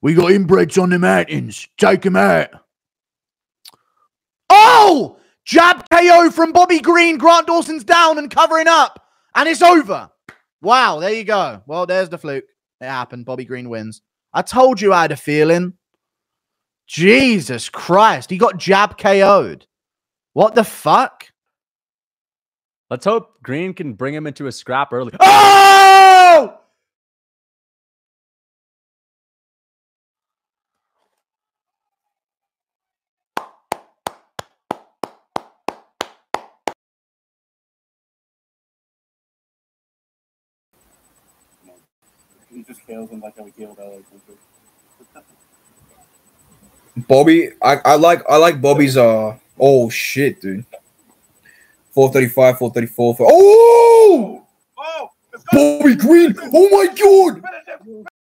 We got inbreds on the mountains. Take them out. Oh! Jab KO from Bobby Green. Grant Dawson's down and covering up. And it's over. Wow, there you go. Well, there's the fluke. It happened. Bobby Green wins. I told you I had a feeling. Jesus Christ. He got jab KO'd. What the fuck? Let's hope Green can bring him into a scrap early. Oh! He just kills him like how we killed LA. Bobby, I like Bobby's oh shit, dude. 435, 434. Oh! Bobby Green! Oh my god!